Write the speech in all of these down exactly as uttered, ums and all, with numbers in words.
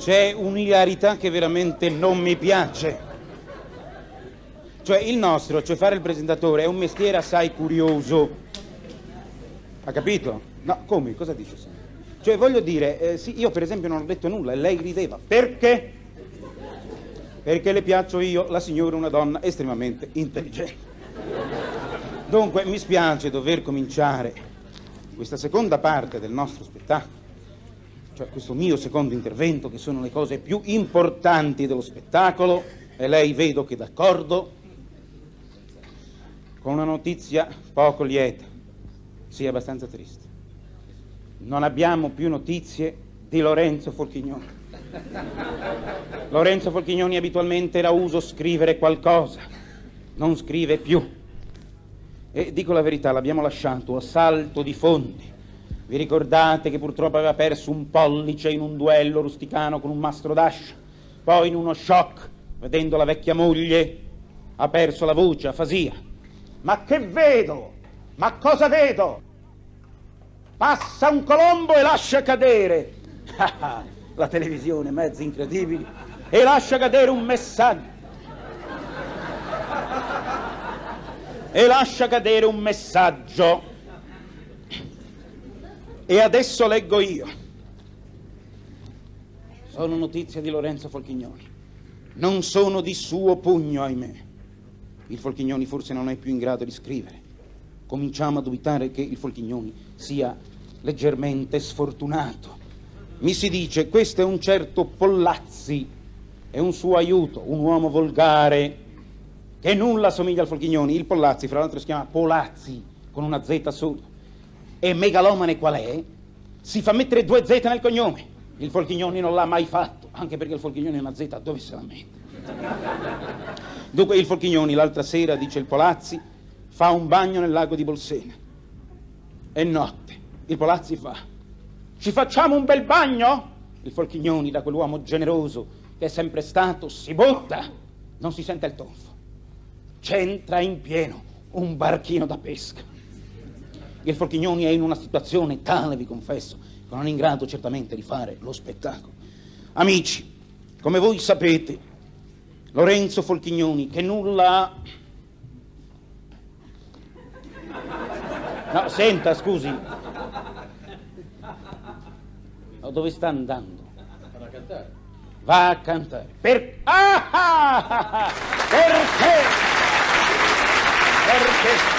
C'è un'ilarità che veramente non mi piace. Cioè il nostro, cioè fare il presentatore, è un mestiere assai curioso. Ha capito? No, come? Cosa dice? Cioè voglio dire, eh, sì, io per esempio non ho detto nulla e lei rideva. Perché? Perché le piaccio io, la signora è una donna estremamente intelligente. Dunque mi spiace dover cominciare questa seconda parte del nostro spettacolo, cioè questo mio secondo intervento, che sono le cose più importanti dello spettacolo, e lei vedo che è d'accordo, con una notizia poco lieta, sì, abbastanza triste. Non abbiamo più notizie di Lorenzo Forchignoni. Lorenzo Forchignoni abitualmente era uso scrivere qualcosa, non scrive più. E dico la verità, l'abbiamo lasciato a salto di fondi. Vi ricordate che purtroppo aveva perso un pollice in un duello rusticano con un mastro d'ascia? Poi in uno shock, vedendo la vecchia moglie, ha perso la voce, afasia. Ma che vedo? Ma cosa vedo? Passa un colombo e lascia cadere. La televisione, mezzi incredibili. E lascia cadere un messaggio. E lascia cadere un messaggio. E adesso leggo io. Sono notizie di Lorenzo Forchignoni. Non sono di suo pugno, ahimè. Il Forchignoni forse non è più in grado di scrivere. Cominciamo a dubitare che il Forchignoni sia leggermente sfortunato. Mi si dice, questo è un certo Pollazzi, è un suo aiuto, un uomo volgare, che nulla somiglia al Forchignoni. Il Pollazzi, fra l'altro, si chiama Polazzi, con una Z sola. E megalomane qual è? Si fa mettere due Z nel cognome. Il Forchignoni non l'ha mai fatto, anche perché il Forchignoni è una Z, dove se la mette? Dunque il Forchignoni l'altra sera, dice il Polazzi, fa un bagno nel lago di Bolsena. È notte. Il Polazzi fa: ci facciamo un bel bagno? Il Forchignoni, da quell'uomo generoso che è sempre stato, si butta. Non si sente il tonfo. C'entra in pieno un barchino da pesca. Il Forchignoni è in una situazione tale, vi confesso, che non è in grado certamente di fare lo spettacolo. Amici, come voi sapete, Lorenzo Forchignoni, che nulla ha... No, senta, scusi. No, dove sta andando? Va a cantare. Va a cantare. Per... Ah, ah, ah, ah. Perché? Perché?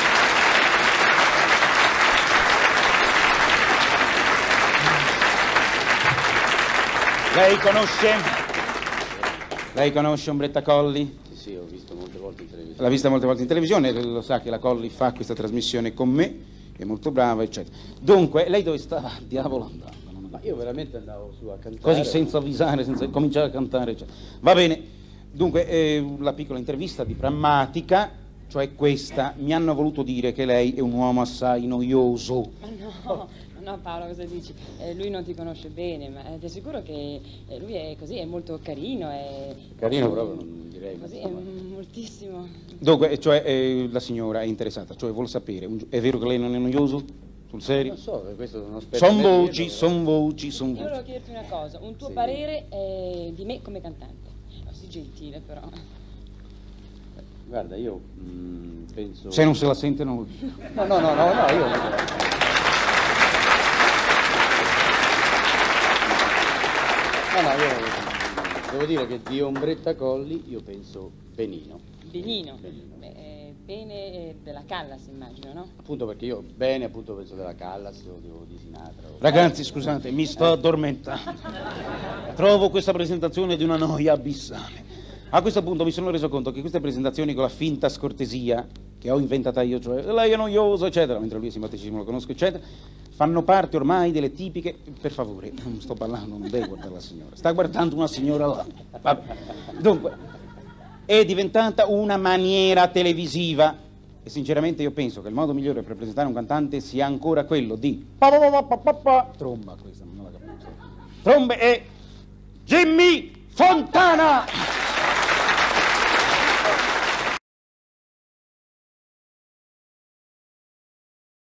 Lei conosce? Lei conosce Ombretta Colli? Sì, sì, ho visto molte volte in televisione. L'ha vista molte volte in televisione, lo sa che la Colli fa questa trasmissione con me, è molto brava, eccetera. Dunque, lei dove stava? Diavolo andava? Ma io veramente andavo su a cantare. Così, senza avvisare, senza cominciare a cantare, eccetera. Va bene. Dunque, eh, la piccola intervista di Prammatica, cioè questa, mi hanno voluto dire che lei è un uomo assai noioso. Ma no, no Paolo, cosa dici? Eh, lui non ti conosce bene, ma ti assicuro che eh, lui è così, è molto carino. È... Carino proprio, non direi. Così, è moltissimo. Dunque, cioè, eh, la signora è interessata, cioè vuol sapere, un, è vero che lei non è noioso? Sul serio? Non so, questo non aspetto. Son voci, son voci, son voci. Io volevo chiederti una cosa, un tuo Sì. parere eh, di me come cantante. No, sii gentile però. Guarda, io mh, penso... Se non se la sente non... No, no, no, no, no, io... No, no, io devo dire che di Ombretta Colli io penso benino. Benino. Benino. Beh, eh, bene eh, della Callas, immagino, no? Appunto perché io bene, appunto penso della Callas o di, o di Sinatra. O... Ragazzi, scusate, mi sto addormentando. Trovo questa presentazione di una noia abissale. A questo punto mi sono reso conto che queste presentazioni con la finta scortesia che ho inventata io, cioè lei è noioso, eccetera, mentre lui è simpaticissimo, lo conosco, eccetera, fanno parte ormai delle tipiche... Per favore, non sto parlando, non devo guardare la signora. Sta guardando una signora là. Vabbè. Dunque, è diventata una maniera televisiva e sinceramente io penso che il modo migliore per presentare un cantante sia ancora quello di... Tromba questa, non la capisco. Trombe e... Jimmy Fontana!